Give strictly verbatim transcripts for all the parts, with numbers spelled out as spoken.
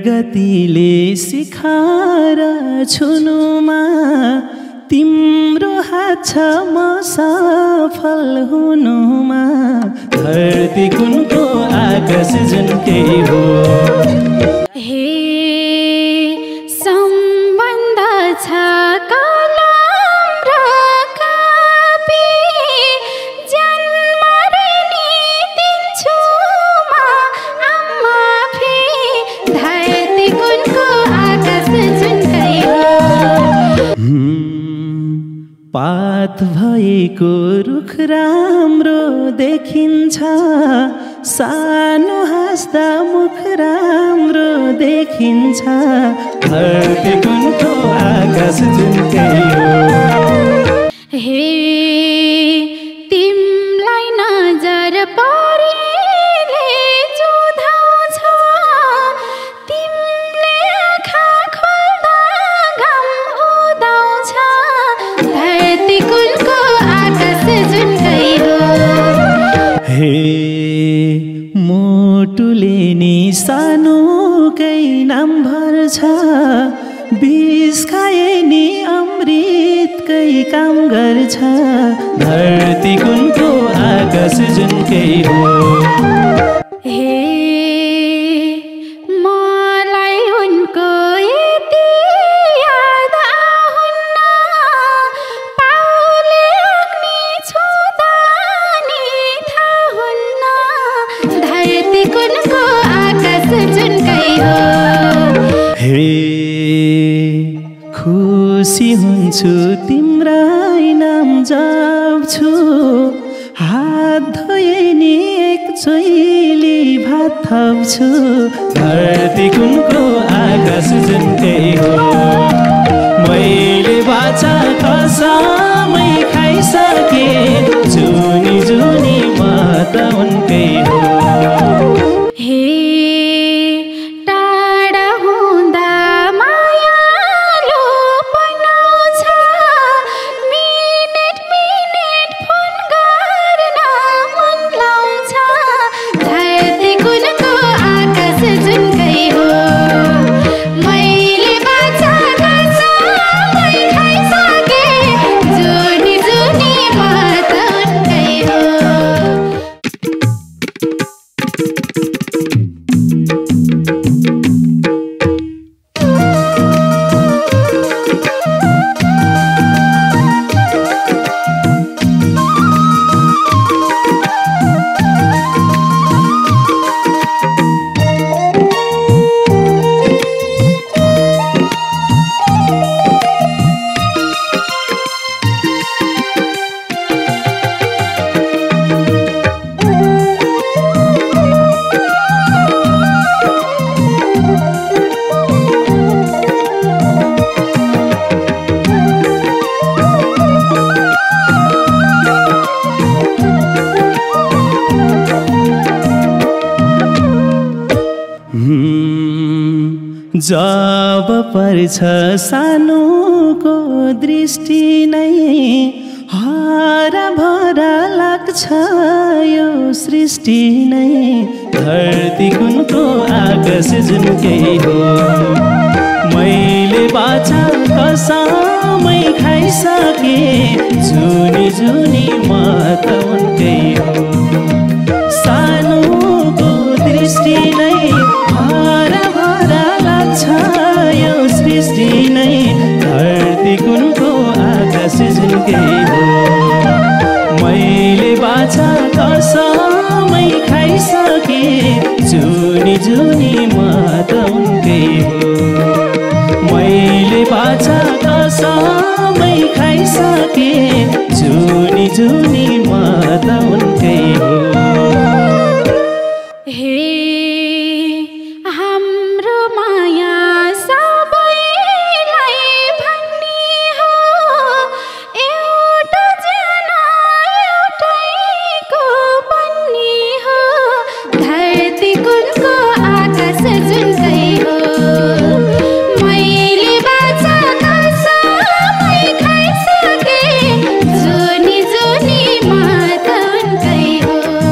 प्रगतिले सिखाएर छुनुमा तिम्रो हात छ म सफल हुनुमा धरती कुनको आकाश जुनकै हो हे सम्बन्ध छ कलम र कापी जन्म ऋणी दिन्छु म आमाफी धरती कुनको आकाश जुनकै हो पात भएको रुख राम्रो देखिन्छ सानो हाँस्दा मुख राम्रो देखिन्छ धरती कुनको आकाश जुनकै हो हे तिमलाई नजर परेले जुधाउँछ तिमीले आँखा खोल्दा घाम उदाउँछ धरती कुनको आकाश जुनकै हो हे मोटुले नि सानोकै नाम भर्छ विष खाए नि अमृतकै काम गर्छ धरती कुनको आकाश जुनकै हो हे मलाई उनको यति याद आउन्न पाउले अग्नि छुँदा नि थाहा हुन्न धरती कुनको आकाश जुनकै हो हे खुसी हुन्छु तिम्रै नाम जप्छु हात धोए नि एक चोइली भात थप्छु धरती कुनको आकाश जुनकै हो मैले बाचा कसमै खाइसके जुनी जुनी म त उनकै हो हे टाढा हुँदा मायालु बनाउँछ मिनेट मिनेट फोन गर्न मन लाउँछ धरती कुनको आकाश जुनकै हो मैले बाचा कसमै खाइसके जुनी जुनी म त उनकै हो जब पर्छ सानोको दृष्टि नै हरा भरा लाग्छ यो सृष्टि नै धरती कुनको आकाश जुनकै हो मैले बाचा कसमै खाइसके जुनी जुनी म त उनकै हो सानोको दृष्टि नै हरा भरा लाग्छ यो सृष्टि नै धरती कुनको आकाश जुनकै हो मैले बाचा कसमै खाइसके जुनी जुनी म त उनकै हो मैले बाचा कसमै खाइसके जुनी जुनी म त उनकै हो हे हाम्रो माया सबैलाई भन्ने हो एउटा जना एउटैको बन्ने हो धरती कुनको आकाश जुनकै हो मैले बाचा कसमै खाइसके जुनी जुनी म त उनकै हो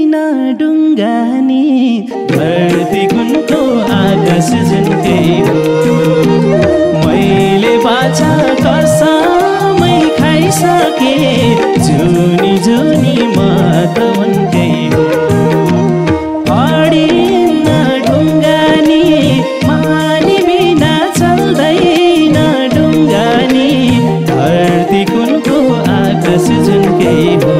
न डुङ्गानी धरती कुनको आकाश जुनकै हो मैले बाछा कसमै खाइसके जुनी जुनी म त उनकै हो अडिन्न ढुङ्गानी मानी बिना चल्दैन ढुङ्गानी धरती कुनको आकाश जुनकै हो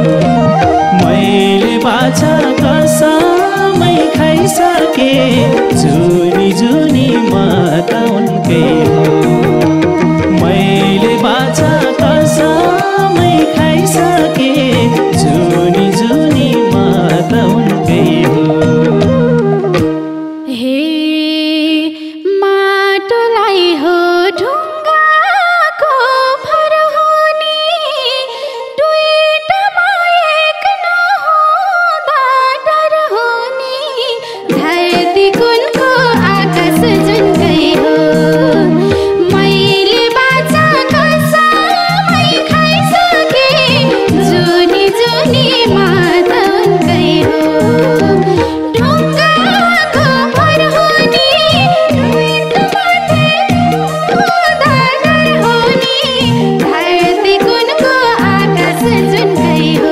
मैले बाछा कसमै खाइसके जुनी जुनी म त उनकै हो मैले बाछा कसमै खाइसके जुनी जुनी म त उनकै हो हे माटोलाई हो ढुङ्गाको भर हुने दुईटामा एक नहुँदा डर हुने धरती कुनको आकाश जुनकै हो मैले बाछा कसमै खाइसके जुनी जुनी म त उनकै हो ढुङ्गाको भर हुने दुईटामा नहुँदा डर हुने धरती कुनको आकाश जुनकै हो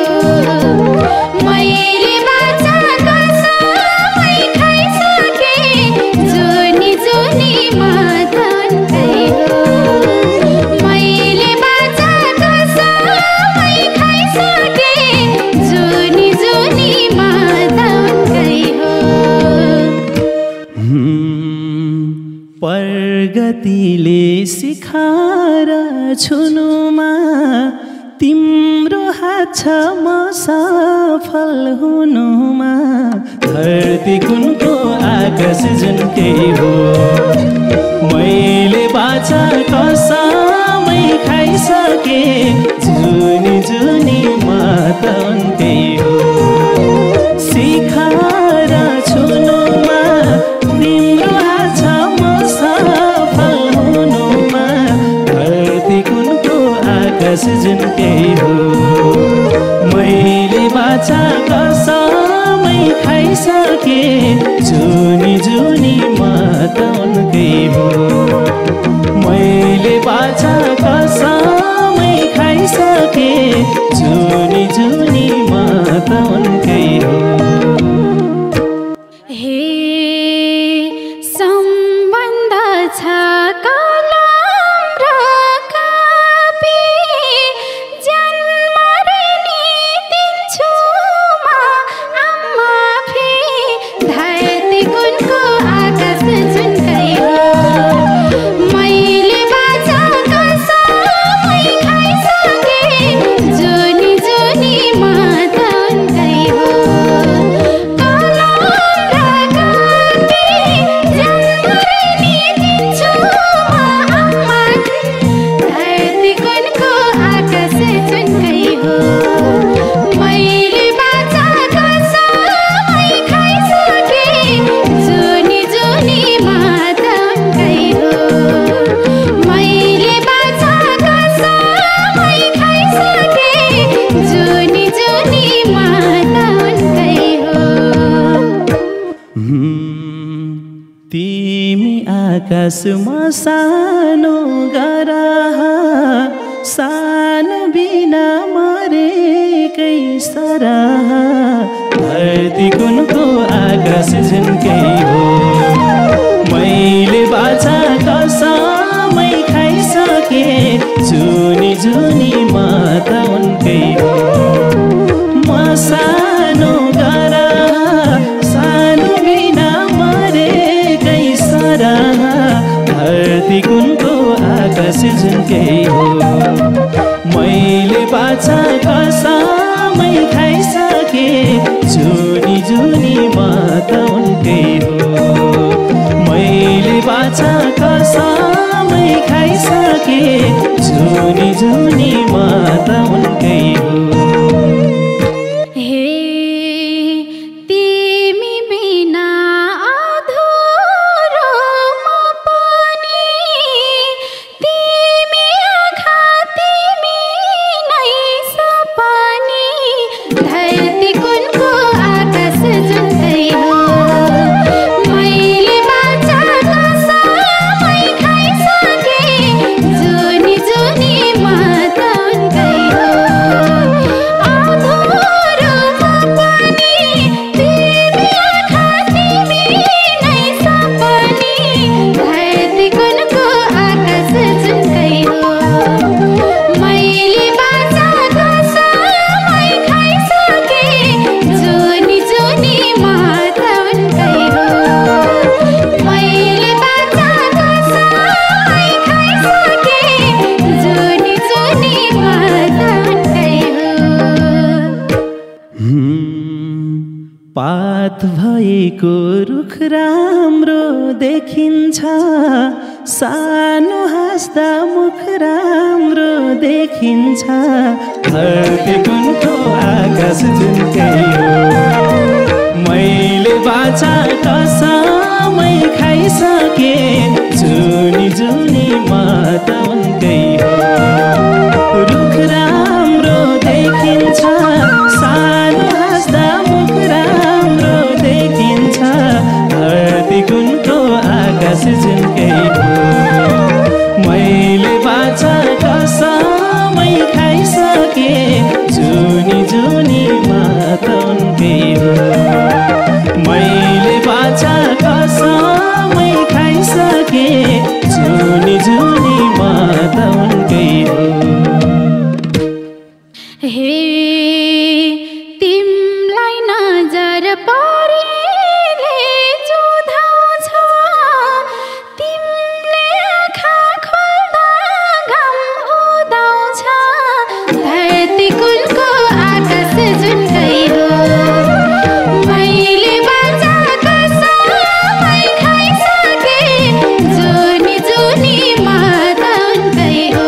मैले बाछा कसमै खाइसके जुनी जुनी म त उनकै हो मैले बाछा कसमै खाइसके जुनी जुनी म त उनकै हो प्रगतिले सिखाएर छुनुमा तिम्रो हात छ म सफल हुनुमा धरती कुनको आकाश जुनकै हो मैले बाछा कसमै खाइसके जुनी जुनी म त उनकै हो सिखाएर छुनुमा तिम्रो हात छ म सफल हुनुमा धरती कुनको आकाश जुनकै हो मैले बाछा कसमै खाइसके जुनी जुनी म त उनकै हो मैले बाछा कसमै खाइसके जुनी जुनी म त उनकै हो हे सम्बन्ध छ कलम र कापी जन्मरिनी दिन्छु म आमाफी धरती कुनको आकाश जुनकै हो मैले बाछा कसमै खाइसके जुनी जुनी म त उनकै हो कलम र कापी जन्मरिनी दिन्छु म आमाफी धरती कुनको आकाश जुनकै हो मैले बाछा कसमै खाइसके जुनी जुनी म त उनकै हो मैले बाछा कसमै खाइसके जुनी जुनी म त उनकै हो तिमी आकाशमा सानो गरह सानो बिना मरेकै सरह धरती कुनको आकाश जुनकै हो मैले बाछा कसमै खाइसके जुनी जुनी म त उनकै हो म सानो गरह सानो बिना मरेकै सरह धरती कुनको आकाश जुनकै हो मैले बाछा कसमै खाइसके जुनी जुनी म त उनकै हो मैले बाछा कसमै खाइसके जुनी जुनी म त उनकै हो हे तिमी बिना अधुरो म पनि तिमी आघात तिमी नै सपनी धरती कुनको पात भएको रुख राम्रो देखिन्छ सानो हाँस्दा मुख राम्रो देखिन्छ धरती कुनको आकाश जुनकै हो मैले बाचा कसमै खाइसके जुनी जुनी मात उनकै हो रुख राम्रो देखिन्छ सानो हाँस्दा मुख राम्रो देखिन्छ धरती कुनको आकाश जुनकै हो मैले बाचा कसमै खाइसके जुनी जुनी मात उनकै हो मैले बाचा कसमै खाइसके जुनी जुनी मात उनकै हो हे तिमलाई नजर परेले जुधाउँछ तिमीले आँखा खोल्दा घाम उदाउँछ धरती कुलको आकाश जुनकै हो मैले बाचा कसमै खाइसके जुनी जुनी मात उनकै हो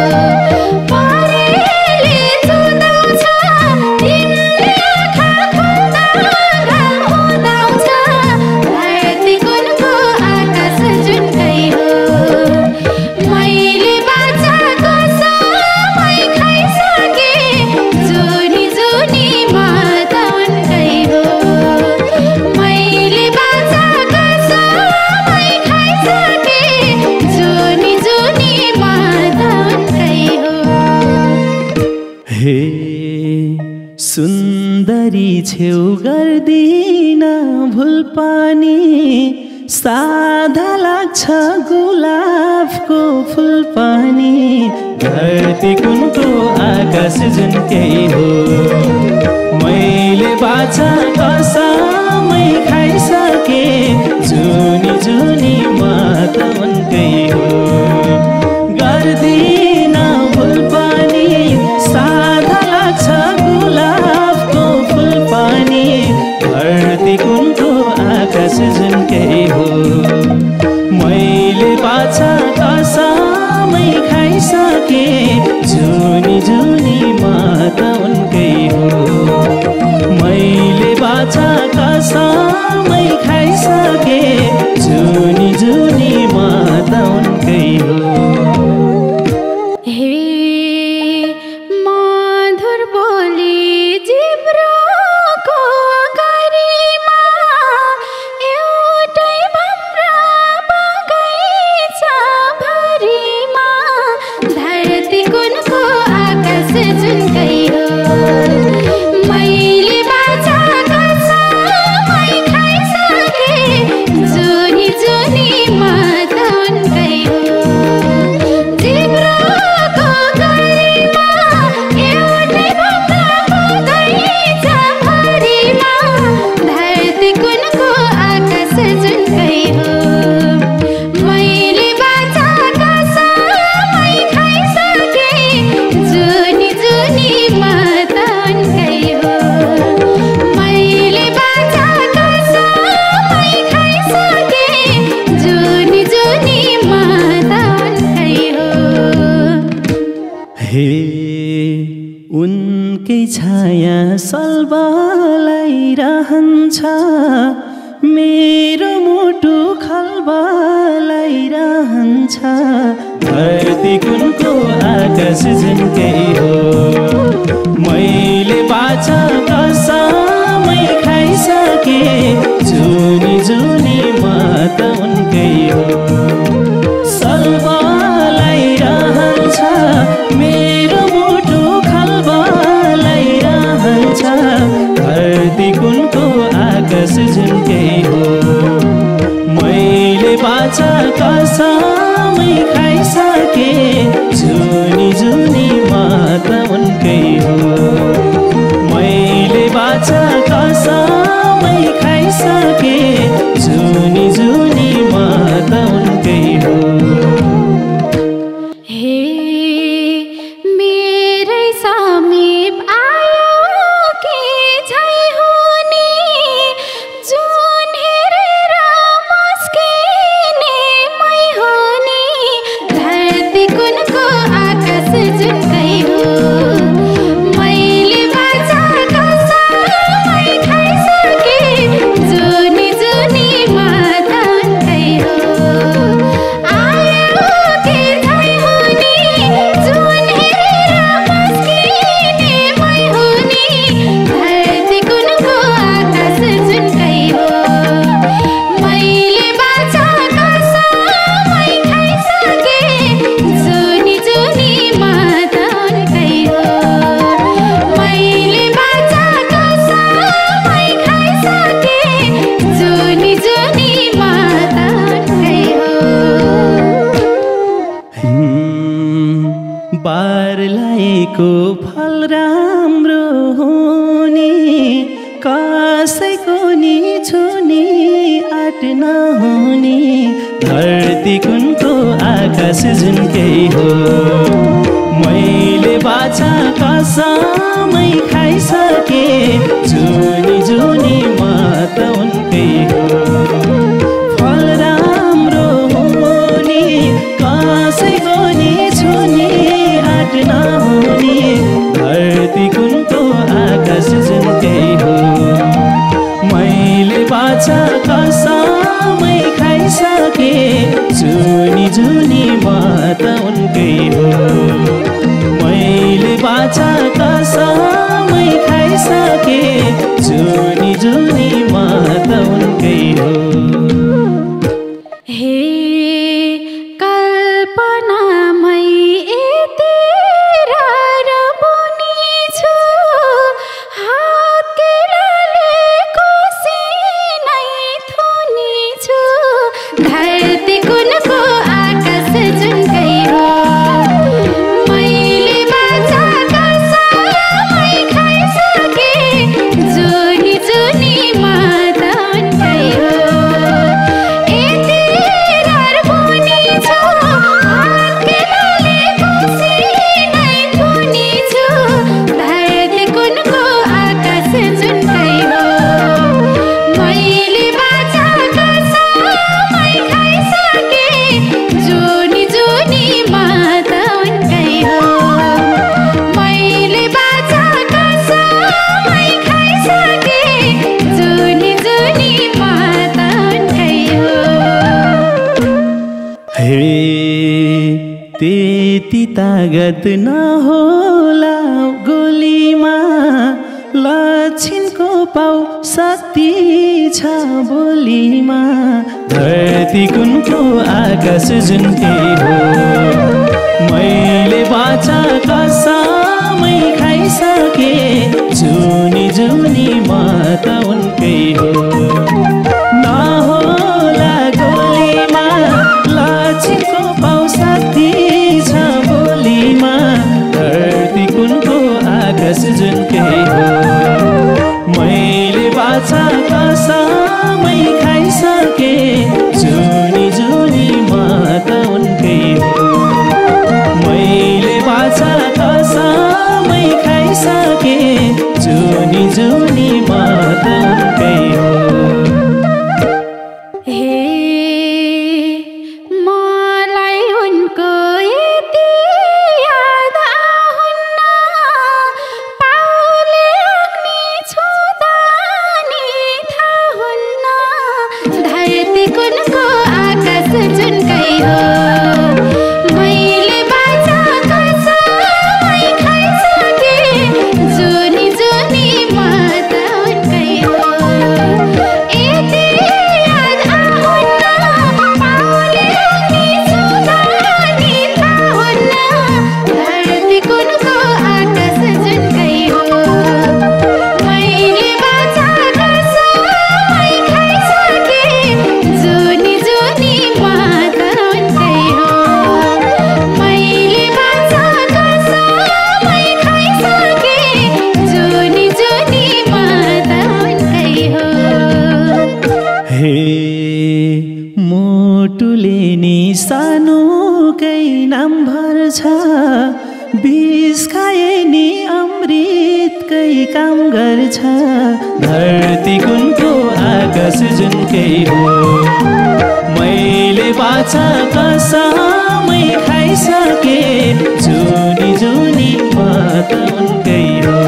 परेले जुधाउँछ तिमीले आँखा खोल्दा घाम उदाउँछ धरती कुलको आकाश जुनकै हो मैले बाचा कसमै खाइसके जुनी जुनी मात उनकै हो मैले बाचा कसमै खाइसके जुनी जुनी मात उनकै हो हे सुन्दरी छेउ गर्दिन भुल पानी साधा लाग्छ गुलाबको फुल पानी धरती कुनको आकाश जुनकै हो मैले बाचा कसमै खाइसके जुनी जुनी मात उनकै हो गर्दिन भुल पानी साधा लाग्छ गुलाबको फुल पानी धरती कुनको आकाश जुनकै हो मैले बाचा कसमै खाइसके जुनी जुनी मात उनकै हो मैले बाचा कसमै खाइसके जुनी जुनी मात उनकै हो हे मधुर बोली जिब्रोको गरिमा एउटै भम्रा बगैँचा भरिमा धरती कुनको आकाश जुनकै हो मैले बाचा कसमै खाइसके जुनी जुनी मात उनकै हो जिब्रोको गरिमा एउटै भम्रा बगैँचा भरिमा धरती कुनको आकाश जुनकै हो मैले बाचा कसमै खाइसके जुनी जुनी मात उनकै हो मैले बाचा कसमै खाइसके जुनी जुनी मात उनकै हो हे उनकै छाया सल्बलाइरहन्छ मेरो मुटु खल्बलाइरहन्छ धरती कुनको आकाश जुनकै हो मैले बाचा कसमै खाइसके जुनी जुनी मात उनकै हो सल्बलाइरहन्छ मेरो मुटु खल्बलाइरहन्छ धरती कुनको आकाश जुनकै हो मैले बाचा कसमै खाइसके जुनी जुनी मात उनकै हो मैले बाचा कसमै खाइसके जुनी जुनी मात उनकै हो हे मेरै समीप आयो कि झै हुने कसैको फल राम्रो हुने कसैको नि छुने आँट नहुने धरती कुनको आकाश जुनकै हो मैले बाछा कसमै खाइसके जुनी जुनी म त उनकै हो फल राम्रो हुने कसैको नि छुने आँट नहुने धरती कुनको आकाश जुनकै हो मैले बाछा कसमै खाइसके जुनी जुनी म त उनकै हो मैले बाछा कसमै खाइसके जुनी जुनी म त उनकै हो हे कल्पनामै यति रार बुनी छु हात केलाले कोसी नै थुनी छु धरती कुनको आकाश जुनकै हो मैले बाछा कसमै खाइसके जुनी जुनी म त उनकै हो यति रार बुनी छु हात केलाले कोसी नै थुनी छु धरती कुनको आकाश जुनकै हो मैले बाछा कसमै खाइसके जुनी जुनी म त उनकै हो मैले बाछा कसमै खाइसके जुनी जुनी म त उनकै हो हे त्यति तागत नहोला गोलीमा लक्षिणको पाउ शक्ति छ बोलीमा धरती कुनको आकाश जुनकै हो मैले बाछा कसमै खाइसके जुनी जुनी म त उनकै हो नहोला गोलीमा लक्षिणको पाउ शक्ति छ बोलीमा धरती कुनको आकाश जुनकै हो मैले बाछा कसमै खाइसके जुनी जुनी म त उनकै हो मैले बाछा कसमै खाइसके जुनी जुनी म त उनकै हो हे मलाई उनको यति याद आउन्न पाउले अग्नि छुँदा नि थाहा हुन्न धरती कुनको आकाश जुनकै हो मैले बाछा कसमै खाइसके जुनी जुनी म त उनकै हो यति याद आउन्न पाउले अग्नि छुँदा नि थाहा हुन्न धरती कुनको आकाश जुनकै हो मैले बाछा कसमै खाइसके जुनी जुनी म त उनकै हो मैले बाछा कसमै खाइसके जुनी जुनी म त उनकै हो हे मोटुले नि सानोकै नाम भर्छ विष खाए नि अमृतकै काम गर्छ धरती कुनको आकाश जुनकै हो मैले बाछा कसमै खाइसके जुनी जुनी म त उनकै हो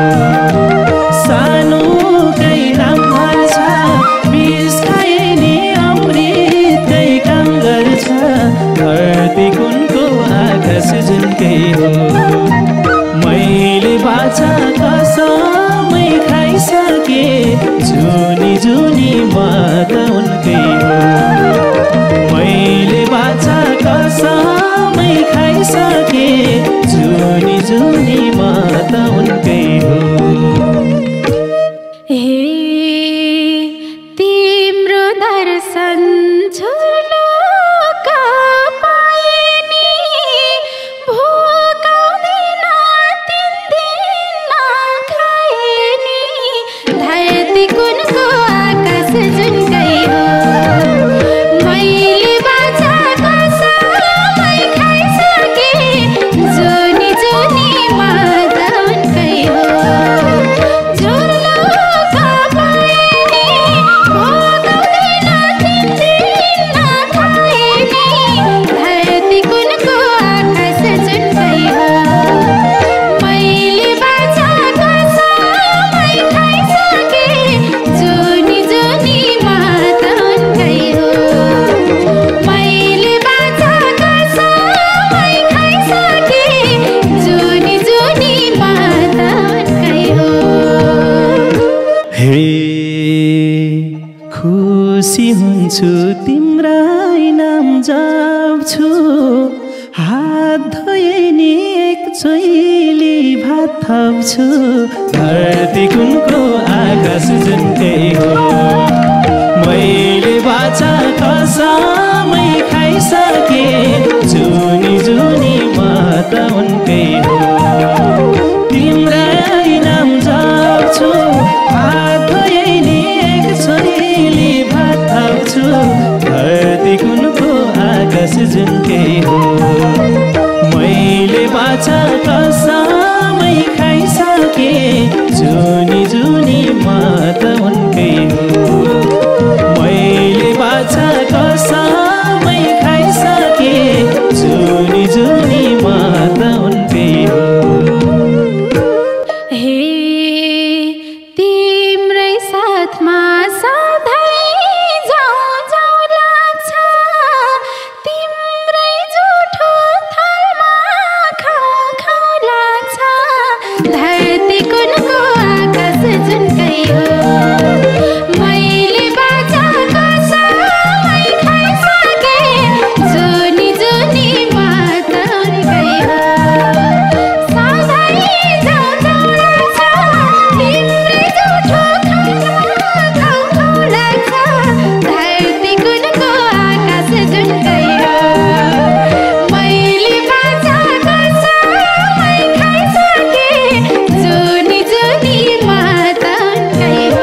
सानोकै नाम भर्छ विष खाए नि अमृतकै काम गर्छ धरती कुनको आकाश जुनकै हो मैले बाछा कसमै खाइसके जुनी जुनी म त उनकै हो मैले बाछा कसमै खाइसके जुनी जुनी म त उनकै हो हे तिम्रो दर्शन झुलुका पाए नि भोकाउँदैन तिन खुसी हुन्छु तिम्रै नाम जप्छु हात धोए नि एकचोइली भात थप्छु धरती कुनको आकाश जुनकै हो मैले बाचा कसमै खाइसके जुनी जुनी म त उनकै हो तिम्रै नाम जप्छु हात धोए नि एकचोइली भात थप्छु धरती कुनको आकाश जुनकै हो मैले बाचा कसमै खाइसके जुनी जुनी म त उनकै हो मैले बाचा कसमै खाइसके जुनी जुनी म त उनकै हो हे तिम्रै साथमा सधैँ जाउँ जाउँ लाग्छ तिम्रै जुठो थालमा खाउँ खाउँ लाग्छ धरती कुनको आकाश जुनकै हो मैले बाचा कसमै खाइसके जुनी जुनी म त उनकै हो सधैँ जाउँ जाउँ लाग्छ तिम्रै जुठो थालमा खाउँ खाउँ लाग्छ धरती कुनको आकाश जुनकै हो मैले बाचा कसमै खाइसके जुनी जुनी म त उनकै हो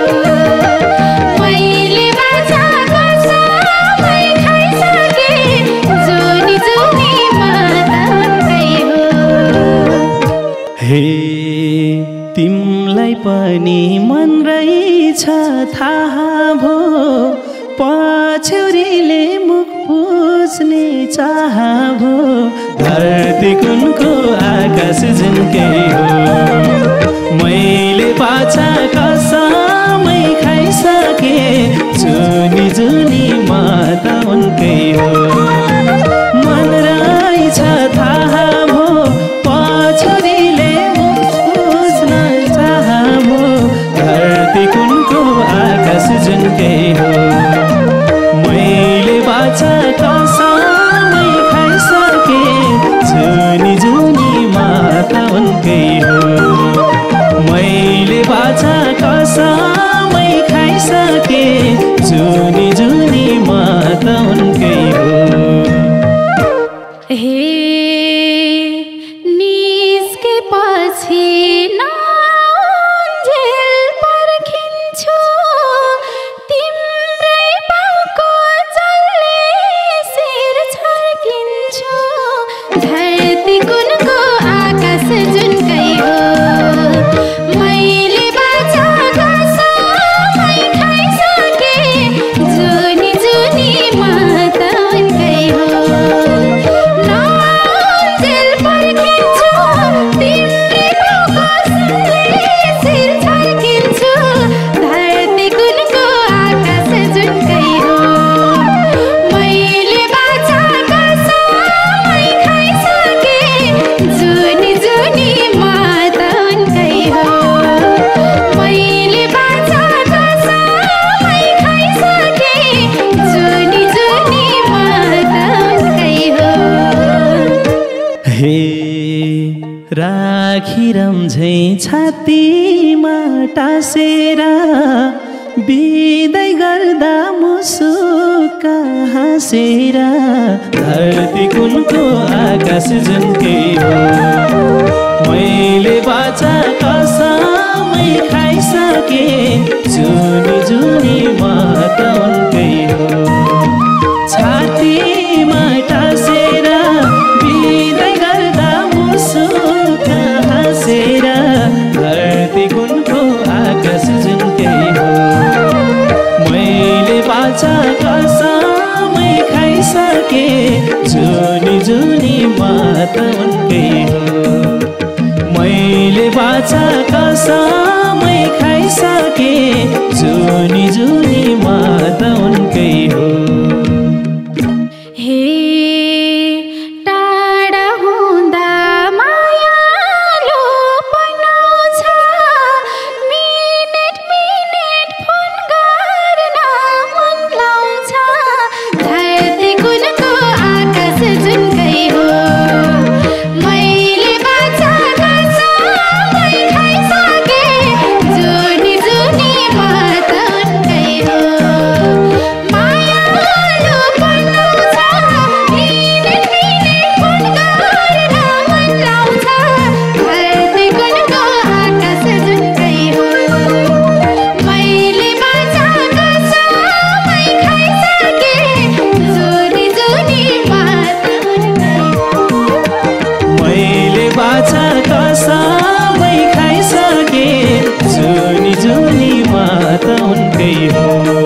मैले बाचा कसमै खाइसके जुनी जुनी म त उनकै हो हे तिमलाई पनि मन रहेछ थाहा भो पछ्यौरीले मुख पुज्ने चाह भो धरती कुनको आकाश जुनकै हो मैले बाचा कसमै खाइसके जुनी जुनी म त उनकै हो मन रहेछ थाहा भो पछ्यौरीले मुख पुज्न चाह भो धरती कुनको आकाश जुनकै हो मैले बाचा कसमै खाइसके जुनी जुनी म त उनकै हो मैले बाचा कसमै खाइसके जुनी जुनी म त उनकै हो हे निस्केपछि नउन्जेल पर्खिन्छु तिम्रै पाउको जलले शिर छर्किन्छु धरती कुनको आकाश जुनकै हो मैले बाचा कसमै खाइसके जुनी जुनी म त उनकै हो नउन्जेल पर्खिन्छु तिम्रै पाउको जलले शिर छर्किन्छु धरती कुनको आकाश जुनकै हो मैले बाचा कसमै खाइसके जुनी जुनी म त उनकै हो मैले बाचा कसमै खाइसके जुनी जुनी म त उनकै हो हे राखी रम्झै छातीमा टाँसेर बिदाई गर्दा मुसुक्क हाँसेर धरती कुनको आकाश जुनकै हो मैले बाचा कसमै खाइसके जुनी जुनी म त उनकै हो छातीमा टाँसेर बिदाई गर्दा मुसुक्क हाँसेर धरती कुनको आकाश जुनकै हो मैले बाचा कसमै खाइसके जुनी जुनी म त उनकै हो मैले बाचा कसमै खाइसके जुनी जुनी म त उनकै हो हे टाढा हुँदा मायालु बनाउँछ मिनेट मिनेट फोन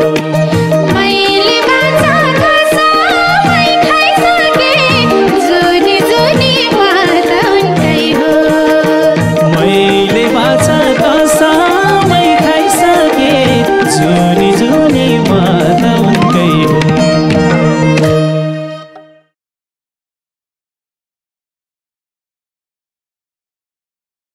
छु